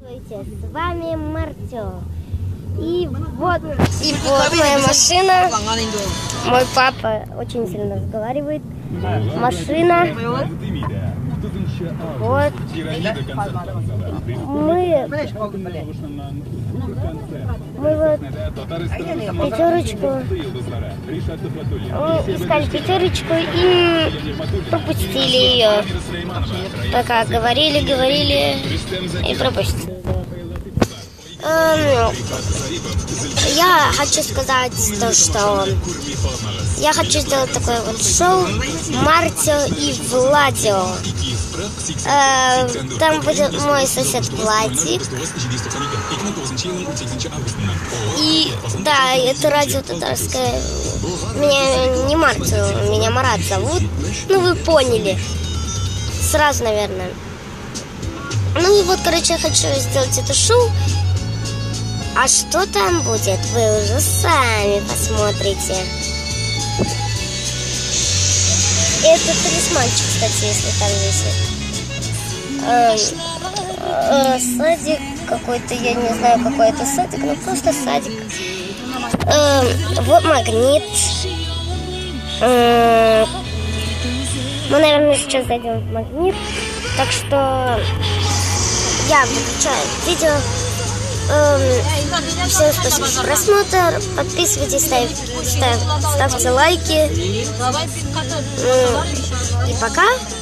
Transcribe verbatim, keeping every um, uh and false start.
Здравствуйте, с вами Мартё. И вот, и вот моя машина. Мой папа очень сильно разговаривает. Машина. Вот. Мы, мы вот пятерочку. Мы искали пятерочку и пропустили ее. Пока говорили, говорили и пропустили. Эм, я хочу сказать то, что я хочу сделать такое вот шоу Мартё и Владио. Э, там будет мой сосед Владик. И да, это радио татарское. Меня не Мартё, меня Марат зовут. Ну вы поняли. Сразу, наверное. Ну и вот, короче, я хочу сделать это шоу. А что там будет, вы уже сами посмотрите. Это талисманчик, кстати, если там висит. Э, э, садик какой-то, я не знаю, какой это садик, но просто садик. Э, вот магнит. Э, мы, наверное, сейчас зайдем в магнит. Так что я выключаю видео. Эм, всем спасибо за просмотр. Подписывайтесь, ставь, ставь, ставьте лайки. И пока.